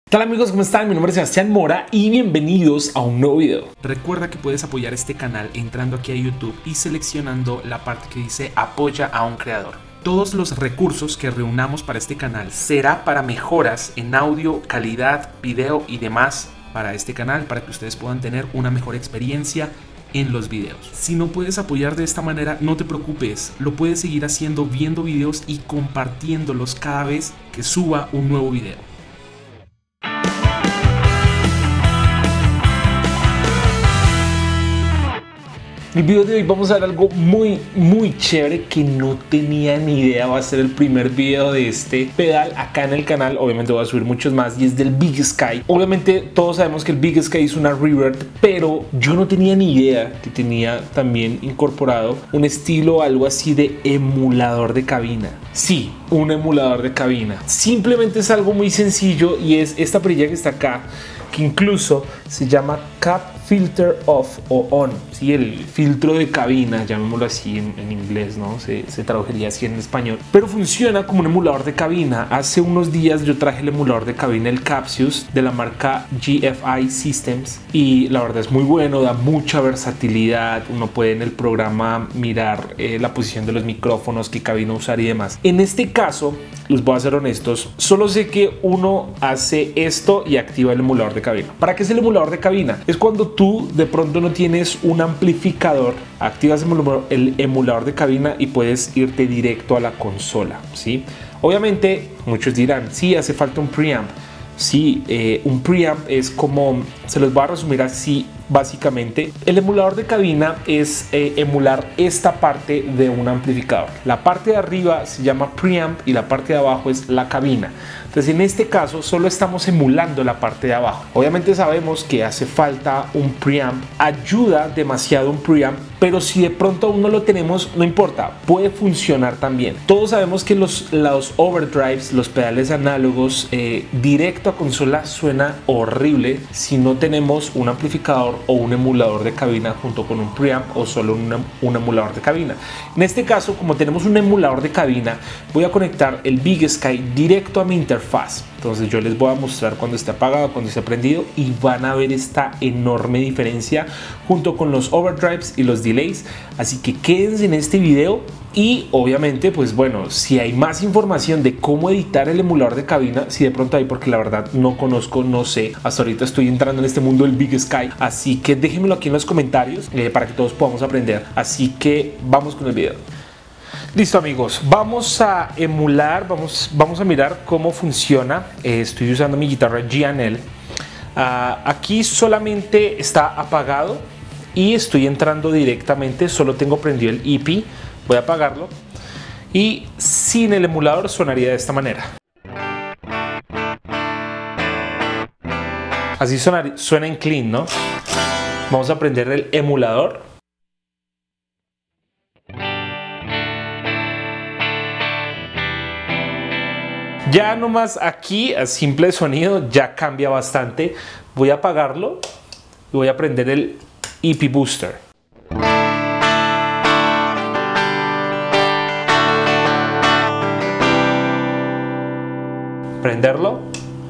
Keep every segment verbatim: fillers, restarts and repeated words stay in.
¿Qué tal amigos? ¿Cómo están? Mi nombre es Sebastián Mora y bienvenidos a un nuevo video. Recuerda que puedes apoyar este canal entrando aquí a YouTube y seleccionando la parte que dice apoya a un creador. Todos los recursos que reunamos para este canal será para mejoras en audio, calidad, video y demás para este canal, para que ustedes puedan tener una mejor experiencia en los videos. Si no puedes apoyar de esta manera, no te preocupes, lo puedes seguir haciendo viendo videos y compartiéndolos cada vez que suba un nuevo video. En el video de hoy vamos a ver algo muy muy chévere que no tenía ni idea. Va a ser el primer video de este pedal acá en el canal. Obviamente voy a subir muchos más y es del Big Sky. Obviamente todos sabemos que el Big Sky es una reverb, pero yo no tenía ni idea que tenía también incorporado un estilo algo así de emulador de cabina. Sí, un emulador de cabina. Simplemente es algo muy sencillo y es esta perilla que está acá, que incluso se llama Cap Filter Off o On, ¿sí? El filtro de cabina, llamémoslo así en, en inglés, ¿no? Se, se traduciría así en español, pero funciona como un emulador de cabina. Hace unos días yo traje el emulador de cabina, el Capsius, de la marca G F I Systems, y la verdad es muy bueno, da mucha versatilidad. Uno puede en el programa mirar eh, la posición de los micrófonos, qué cabina usar y demás. En este caso, les voy a ser honestos, solo sé que uno hace esto y activa el emulador de cabina. ¿Para qué es el emulador de cabina? Es cuando tú de pronto no tienes un amplificador, activas el emulador de cabina y puedes irte directo a la consola, ¿sí? Obviamente muchos dirán, sí, hace falta un preamp. Sí, eh, un preamp es como, se los voy a resumir así básicamente. El emulador de cabina es eh, emular esta parte de un amplificador. La parte de arriba se llama preamp y la parte de abajo es la cabina. Entonces en este caso solo estamos emulando la parte de abajo. Obviamente sabemos que hace falta un preamp, ayuda demasiado un preamp, pero si de pronto aún no lo tenemos, no importa, puede funcionar también. Todos sabemos que los, los overdrives, los pedales análogos eh, directo a consola suena horrible si no tenemos un amplificador o un emulador de cabina junto con un preamp o solo un, un emulador de cabina. En este caso, como tenemos un emulador de cabina, voy a conectar el Big Sky directo a mi interfaz. Entonces yo les voy a mostrar cuando esté apagado, cuando esté prendido, y van a ver esta enorme diferencia junto con los overdrives y los delays. Así que quédense en este video y obviamente pues bueno, si hay más información de cómo editar el emulador de cabina, si de pronto hay, porque la verdad no conozco, no sé, hasta ahorita estoy entrando en este mundo del Big Sky, así que déjenmelo aquí en los comentarios eh, para que todos podamos aprender. Así que vamos con el video. Listo amigos, vamos a emular, vamos, vamos a mirar cómo funciona. Eh, estoy usando mi guitarra G and L. Uh, aquí solamente está apagado y estoy entrando directamente, solo tengo prendido el E P. Voy a apagarlo y sin el emulador sonaría de esta manera. Así suena, suena en clean, ¿no? Vamos a prender el emulador. Ya nomás aquí, a simple sonido, ya cambia bastante. Voy a apagarlo y voy a prender el E P Booster. Prenderlo.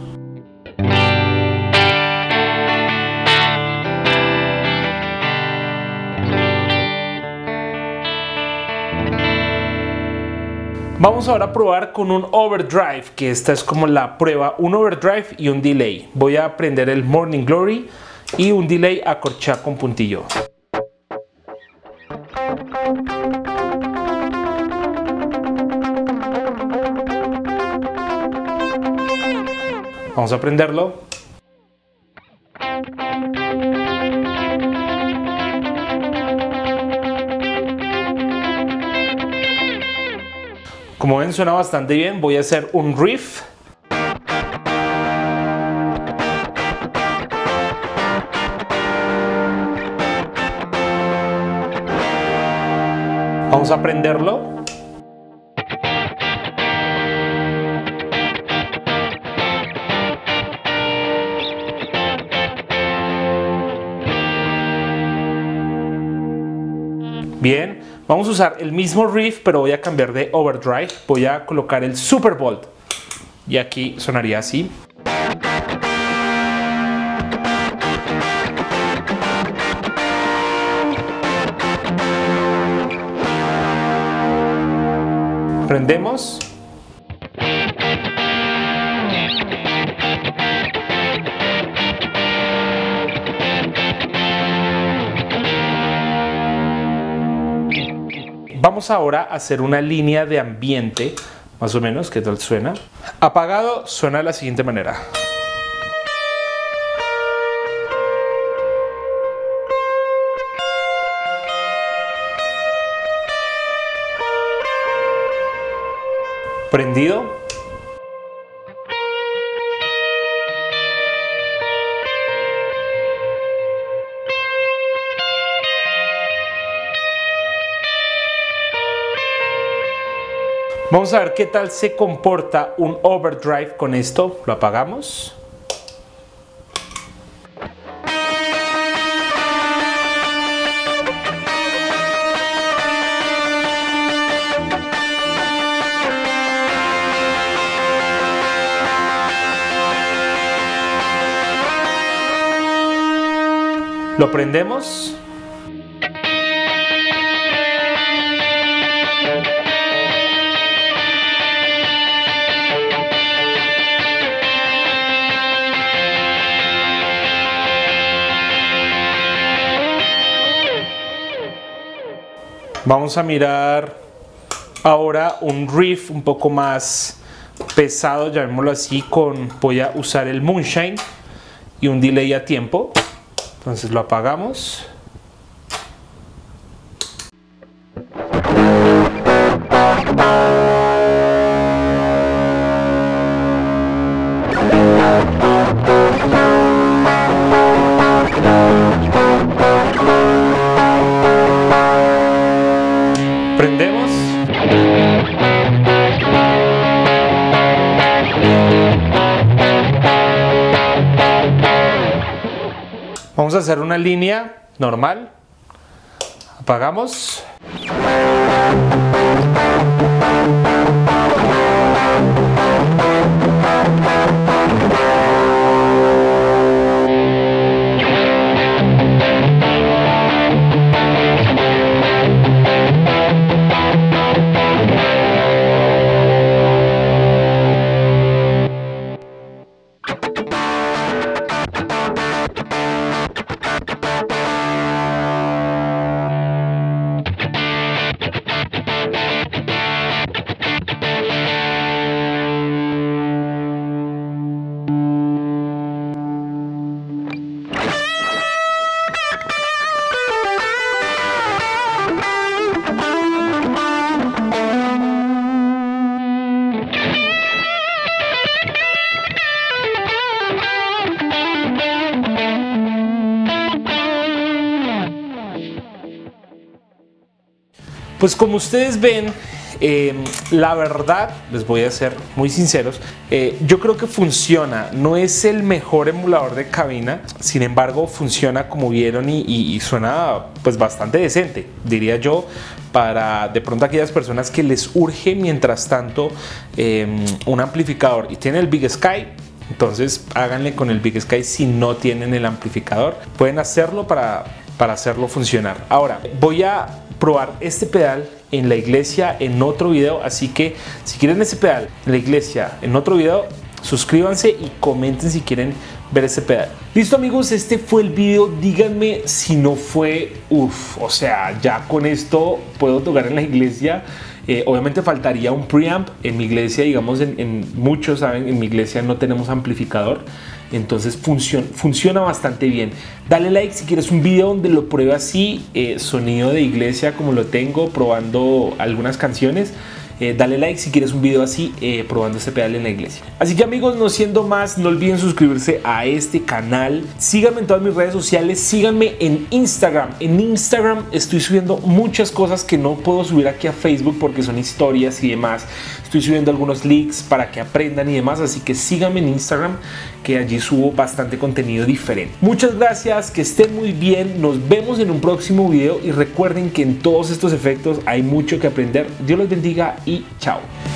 Vamos ahora a probar con un overdrive, que esta es como la prueba, un overdrive y un delay. Voy a prender el Morning Glory y un delay a corchea con puntillo. Vamos a prenderlo. Como ven, suena bastante bien. Voy a hacer un riff. Vamos a prenderlo. Bien, vamos a usar el mismo riff, pero voy a cambiar de overdrive. Voy a colocar el Supervolt y aquí sonaría así. Prendemos. Vamos ahora a hacer una línea de ambiente, más o menos, ¿qué tal suena? Apagado suena de la siguiente manera. Prendido. Vamos a ver qué tal se comporta un overdrive con esto. Lo apagamos. Lo prendemos. Vamos a mirar ahora un riff un poco más pesado, llamémoslo así, con, voy a usar el Moonshine y un delay a tiempo. Entonces lo apagamos. Prendemos. Vamos a hacer una línea normal. Apagamos. Pues como ustedes ven, eh, la verdad, les voy a ser muy sinceros, eh, yo creo que funciona. No es el mejor emulador de cabina, sin embargo funciona como vieron y, y, y suena pues bastante decente, diría yo, para de pronto aquellas personas que les urge mientras tanto eh, un amplificador y tienen el Big Sky. Entonces háganle con el Big Sky si no tienen el amplificador. Pueden hacerlo para, para hacerlo funcionar. Ahora voy a probar este pedal en la iglesia en otro video, así que si quieren ese pedal en la iglesia en otro video, suscríbanse y comenten si quieren ver ese pedal. Listo amigos, este fue el video. Díganme si no fue uff, o sea, ya con esto puedo tocar en la iglesia. Eh, obviamente faltaría un preamp en mi iglesia, digamos, en, en muchos saben, en mi iglesia no tenemos amplificador, entonces funciona, funciona bastante bien. Dale like si quieres un video donde lo pruebe así, eh, sonido de iglesia como lo tengo, probando algunas canciones. Eh, dale like si quieres un video así, eh, probando este pedal en la iglesia. Así que amigos, no siendo más, no olviden suscribirse a este canal. Síganme en todas mis redes sociales, síganme en Instagram. En Instagram estoy subiendo muchas cosas que no puedo subir aquí a Facebook porque son historias y demás. Estoy subiendo algunos leaks para que aprendan y demás, así que síganme en Instagram, que allí subo bastante contenido diferente. Muchas gracias, que estén muy bien, nos vemos en un próximo video y recuerden que en todos estos efectos hay mucho que aprender. Dios los bendiga y chao.